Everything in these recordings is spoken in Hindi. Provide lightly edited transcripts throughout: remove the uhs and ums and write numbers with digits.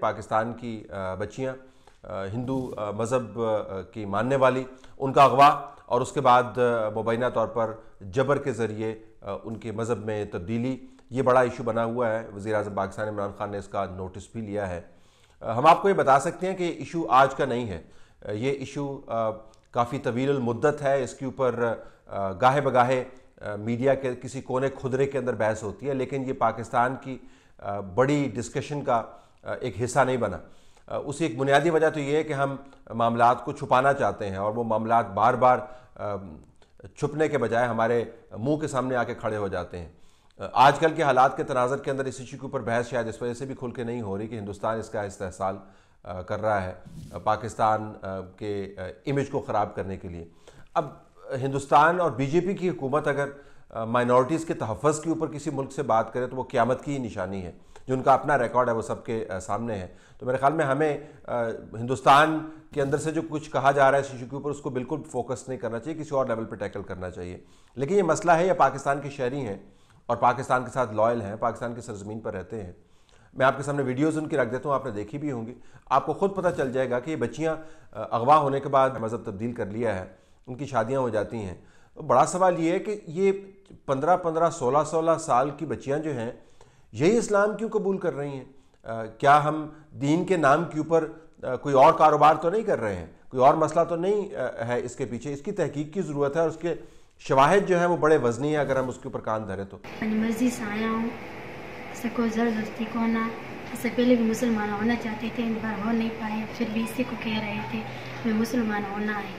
पाकिस्तान की बच्चियाँ हिंदू मज़हब की मानने वाली, उनका अगवा और उसके बाद मुबैना तौर पर जबर के ज़रिए उनके मज़हब में तब्दीली, ये बड़ा इशू बना हुआ है। वज़ीर-ए-आज़म पाकिस्तान इमरान खान ने इसका नोटिस भी लिया है। हम आपको ये बता सकते हैं कि इशू आज का नहीं है, ये इशू काफ़ी तवील मुद्दत है। इसके ऊपर गाहे बगाहे मीडिया के किसी कोने खुदरे के अंदर बहस होती है, लेकिन ये पाकिस्तान की बड़ी डिस्कशन का एक हिस्सा नहीं बना। उसकी एक बुनियादी वजह तो ये है कि हम मामलात को छुपाना चाहते हैं और वो मामलात बार बार छुपने के बजाय हमारे मुंह के सामने आके खड़े हो जाते हैं। आजकल के हालात के तनाज़र के अंदर इस इशू के ऊपर बहस शायद इस वजह से भी खुल के नहीं हो रही कि हिंदुस्तान इसका इस्तेहसाल कर रहा है पाकिस्तान के इमेज को ख़राब करने के लिए। अब हिंदुस्तान और बीजेपी की हुकूमत अगर माइनॉरिटीज़ के तहफ़्फ़ुज़ के ऊपर किसी मुल्क से बात करे तो वो क़यामत की ही निशानी है। जो उनका अपना रिकॉर्ड है वो सबके सामने है। तो मेरे ख्याल में हमें हिंदुस्तान के अंदर से जो कुछ कहा जा रहा है इस इशू के ऊपर, उसको बिल्कुल फोकस नहीं करना चाहिए, किसी और लेवल पर टैकल करना चाहिए। लेकिन ये मसला है, ये पाकिस्तान के शहरी हैं और पाकिस्तान के साथ लॉयल हैं, पाकिस्तान की सरजमीन पर रहते हैं। मैं आपके सामने वीडियोज़ उनकी रख देता हूँ, आपने देखी भी होंगी। आपको खुद पता चल जाएगा कि ये बच्चियाँ अगवा होने के बाद मज़हब तब्दील कर लिया है, उनकी शादियाँ हो जाती हैं। तो बड़ा सवाल ये है कि ये 15-15, 16-16 साल की बच्चियाँ जो हैं, यही इस्लाम क्यों कबूल कर रही हैं? क्या हम दीन के नाम के ऊपर कोई और कारोबार तो नहीं कर रहे हैं? कोई और मसला तो नहीं है इसके पीछे? इसकी तहकीक की ज़रूरत है और उसके शवाहिद जो हैं वो बड़े वज़नी है अगर हम उसके ऊपर कान धरें तो। मर्जी से आया हूँ, ऐसा कोई ज़बरदस्ती को ना। इससे पहले भी मुसलमान होना चाहते थे, पर हो नहीं पाए, फिर भी इसी को कह रहे थे मैं मुसलमान होना है।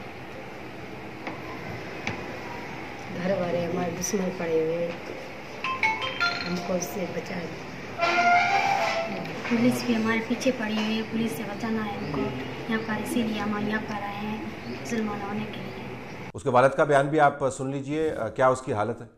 घर वाले हमारे दुश्मन पड़े हुए, हमको इससे बचा। पुलिस भी हमारे पीछे पड़ी हुई है, पुलिस से बचाना है हमको यहाँ पर, इसीलिए हम यहाँ पर आए हैं मुसलमान होने के लिए। उसके वालिद का बयान भी आप सुन लीजिए, क्या उसकी हालत है।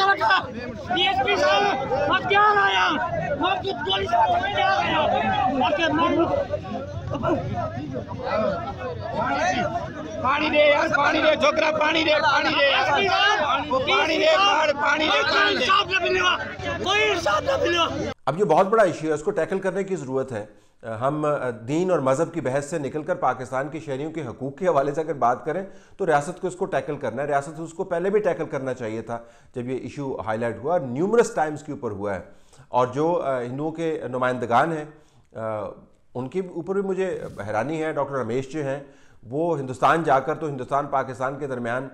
पानी दे यार, पानी दे छोकरा, पानी दे, पानी दे यार, पानी दे, पानी दे, कोई इंसाफ न मिलेगा, कोई इंसाफ न मिलेगा। अब ये बहुत बड़ा इशू है, उसको टैकल करने की ज़रूरत है। हम दीन और मज़हब की बहस से निकलकर पाकिस्तान के शहरियों के हकूक़ के हवाले से अगर बात करें तो रियासत को इसको टैकल करना है। रियासत को उसको पहले भी टैकल करना चाहिए था जब ये इशू हाईलाइट हुआ, न्यूमरस टाइम्स के ऊपर हुआ है। और जो हिंदुओं के नुमाइंदगान हैं उनके ऊपर भी मुझे हैरानी है। डॉक्टर रमेश जो हैं वो हिंदुस्तान जाकर तो हिंदुस्तान पाकिस्तान के दरमियान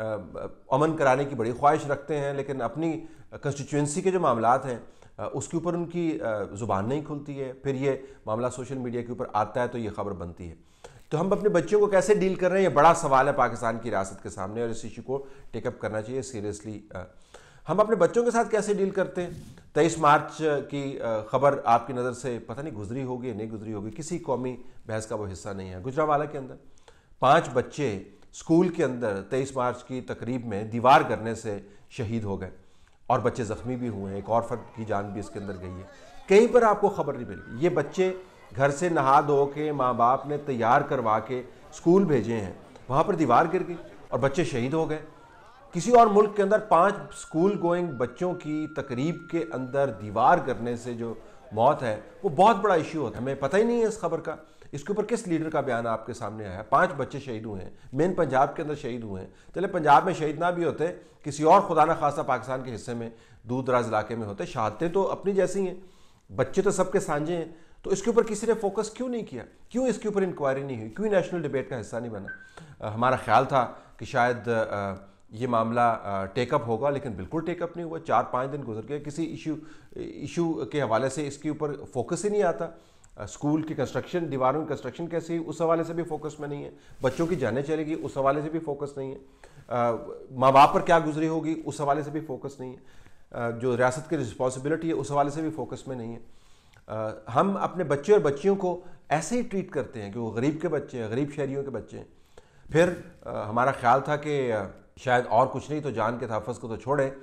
अमन कराने की बड़ी ख्वाहिश रखते हैं, लेकिन अपनी कंस्टिट्यूंसी के जो मामलात हैं उसके ऊपर उनकी ज़ुबान नहीं खुलती है। फिर ये मामला सोशल मीडिया के ऊपर आता है तो ये ख़बर बनती है। तो हम अपने बच्चों को कैसे डील कर रहे हैं, ये बड़ा सवाल है पाकिस्तान की रियासत के सामने और इस इशू को टेकअप करना चाहिए सीरियसली। हम अपने बच्चों के साथ कैसे डील करते हैं? 23 मार्च की ख़बर आपकी नज़र से पता नहीं गुजरी होगी या नहीं गुजरी होगी, किसी कौमी बहस का वो हिस्सा नहीं है। गुजरांवाला के अंदर 5 बच्चे स्कूल के अंदर 23 मार्च की तकरीब में दीवार गिरने से शहीद हो गए और बच्चे ज़ख्मी भी हुए हैं, एक और फर्द की जान भी इसके अंदर गई है। कहीं पर आपको खबर नहीं मिली। ये बच्चे घर से नहा धो के माँ बाप ने तैयार करवा के स्कूल भेजे हैं, वहाँ पर दीवार गिर गई और बच्चे शहीद हो गए। किसी और मुल्क के अंदर 5 स्कूल गोइंग बच्चों की तकरीब के अंदर दीवार गिरने से जो मौत है वो बहुत बड़ा इशू होता है। हमें पता ही नहीं है इस खबर का, इसके ऊपर किस लीडर का बयान आपके सामने आया है। 5 बच्चे शहीद हुए हैं, मेन पंजाब के अंदर शहीद हुए हैं। चले पंजाब में शहीद ना भी होते, किसी और खुदा ना खासा पाकिस्तान के हिस्से में दूर दराज इलाके में होते, शहादतें तो अपनी जैसी हैं, बच्चे तो सबके साझे हैं। तो इसके ऊपर किसी ने फोकस क्यों नहीं किया? क्यों इसके ऊपर इंक्वायरी नहीं हुई? क्यों नेशनल डिबेट का हिस्सा नहीं बना? हमारा ख्याल था कि शायद ये मामला टेकअप होगा, लेकिन बिल्कुल टेकअप नहीं हुआ। 4-5 दिन गुजर गए, किसी इशू के हवाले से इसके ऊपर फोकस ही नहीं आता। स्कूल की कंस्ट्रक्शन, दीवारों की कंस्ट्रक्शन कैसी, उस हवाले से भी फोकस में नहीं है। बच्चों की जानें चलेगी, उस हवाले से भी फोकस नहीं है। माँ बाप पर क्या गुजरी होगी, उस हवाले से भी फोकस नहीं है। जो रियासत की रिस्पॉन्सिबिलिटी है उस हवाले से भी फोकस में नहीं है। हम अपने बच्चे और बच्चियों को ऐसे ही ट्रीट करते हैं कि वो गरीब के बच्चे हैं, गरीब शहरियों के बच्चे हैं। फिर हमारा ख्याल था कि शायद और कुछ नहीं तो जान के तहफ़्फ़ुज़ को तो छोड़ें,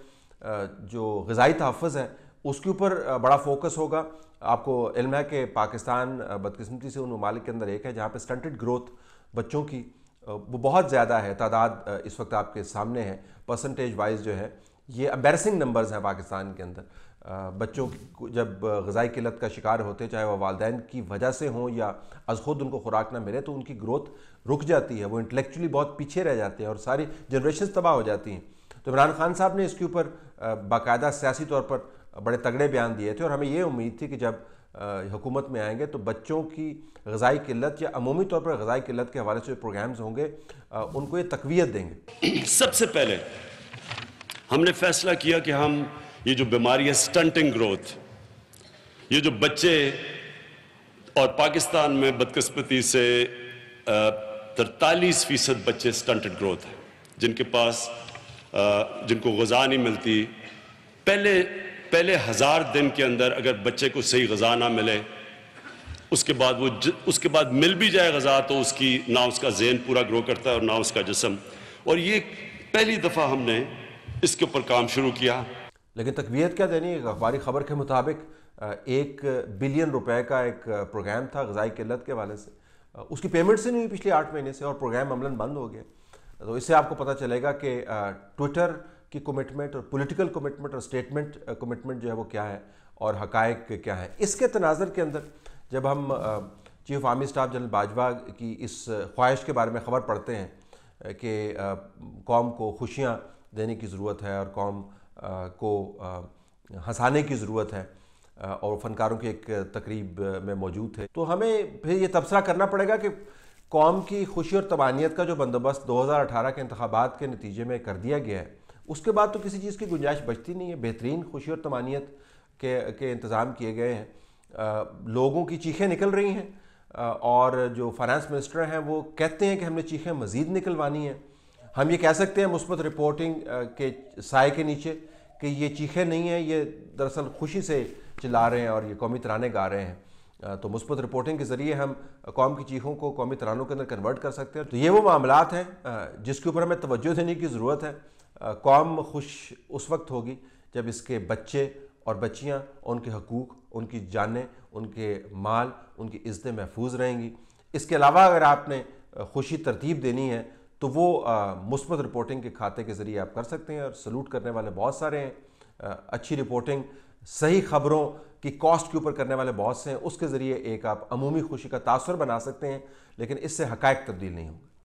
जो ग़िज़ाई तहफ़्फ़ुज़ है उसके ऊपर बड़ा फोकस होगा। आपको इल्म है कि पाकिस्तान बदकिस्मती से उन ममालिक के अंदर एक है जहाँ पे स्टंटेड ग्रोथ बच्चों की वो बहुत ज़्यादा है। तादाद इस वक्त आपके सामने है, परसेंटेज वाइज जो है ये एम्बैरसिंग नंबर्स हैं पाकिस्तान के अंदर। बच्चों को जब ग़िज़ाई किल्लत का शिकार होते हैं, चाहे वह वालिदैन की वजह से हों या अज़ खुद उनको खुराक ना मिले, तो उनकी ग्रोथ रुक जाती है, वो इंटेलेक्चुअली बहुत पीछे रह जाते हैं और सारी जनरेशन तबाह हो जाती हैं। तो इमरान खान साहब ने इसके ऊपर बाकायदा सियासी तौर पर बड़े तगड़े बयान दिए थे और हमें ये उम्मीद थी कि जब हुकूमत में आएंगे तो बच्चों की ग़िज़ाई किल्लत या अमूमी तौर पर ग़िज़ाई किल्लत के हवाले से जो प्रोग्राम्स होंगे उनको ये तक़वियत देंगे। सबसे पहले हमने फैसला किया कि हम ये जो बीमारी है स्टंटिंग ग्रोथ, ये जो बच्चे, और पाकिस्तान में बदकिस्मती से 43% बच्चे स्टंटेड ग्रोथ हैं, जिनके पास जिनको ग़िज़ा नहीं मिलती। पहले 1000 दिन के अंदर अगर बच्चे को सही ग़िज़ा ना मिले, उसके बाद मिल भी जाए ग़िज़ा, तो उसकी ना उसका ज़हन पूरा ग्रो करता है और ना उसका जिस्म। और ये पहली दफ़ा हमने इसके ऊपर काम शुरू किया। लेकिन तक़वियत क्या देनी है? अखबारी ख़बर के मुताबिक 1 बिलियन रुपए का एक प्रोग्राम था ग़िज़ाई किल्लत के हवाले से, उसकी पेमेंट से नहीं हुई पिछले 8 महीने से और प्रोग्राम अमलन बंद हो गया। तो इससे आपको पता चलेगा कि ट्विटर की कमिटमेंट और पॉलिटिकल कमिटमेंट और स्टेटमेंट कमिटमेंट जो है वो क्या है और हक़ाइक़ क्या है। इसके तनाज़ुर के अंदर जब हम chief of army staff general Bajwa की इस ख्वाहिश के बारे में ख़बर पढ़ते हैं कि कौम को खुशियाँ देने की ज़रूरत है और कौम को हंसाने की ज़रूरत है और फ़नकारों की एक तकरीब में मौजूद थे, तो हमें फिर ये तबसरा करना पड़ेगा कि कौम की खुशी और तबानियत का जो बंदोबस्त 2018 के इंतखाबात के नतीजे में कर दिया गया है, उसके बाद तो किसी चीज़ की गुंजाइश बचती नहीं है। बेहतरीन खुशी और तबानियत के इंतज़ाम किए गए हैं, लोगों की चीखें निकल रही हैं और जो फाइनेंस मिनिस्टर हैं वो कहते हैं कि हमने चीखें मज़ीद निकलवानी हैं। हम ये कह सकते हैं मुस्बत रिपोर्टिंग के साए के नीचे कि ये चीखें नहीं हैं, ये दरअसल खुशी से चिल्ला रहे हैं और ये कौमी तराने गा रहे हैं। तो मुस्बत रिपोर्टिंग के ज़रिए हम कौम की चीखों को कौमी तरानों के अंदर कन्वर्ट कर सकते हैं। तो ये वो मामलात हैं जिसके ऊपर हमें तवज्जो देने की ज़रूरत है। कौम खुश उस वक्त होगी जब इसके बच्चे और बच्चियाँ, उनके हकूक़, उनकी जानें, उनके माल, उनकी इज़्ज़तें महफूज रहेंगी। इसके अलावा अगर आपने खुशी तरतीब देनी है तो वो मुस्बत रिपोर्टिंग के खाते के ज़रिए आप कर सकते हैं और सलूट करने वाले बहुत सारे हैं। अच्छी रिपोर्टिंग, सही ख़बरों की कॉस्ट के ऊपर करने वाले बहुत से हैं, उसके ज़रिए एक आप अमूमी खुशी का तासुर बना सकते हैं, लेकिन इससे हक़ाइक़ तब्दील नहीं होंगे।